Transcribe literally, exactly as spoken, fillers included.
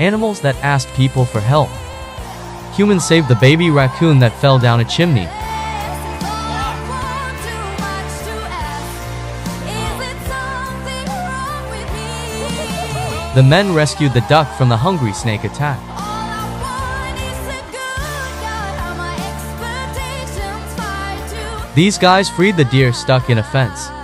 Animals that asked people for help. Humans saved the baby raccoon that fell down a chimney. The men rescued the duck from the hungry snake attack. These guys freed the deer stuck in a fence.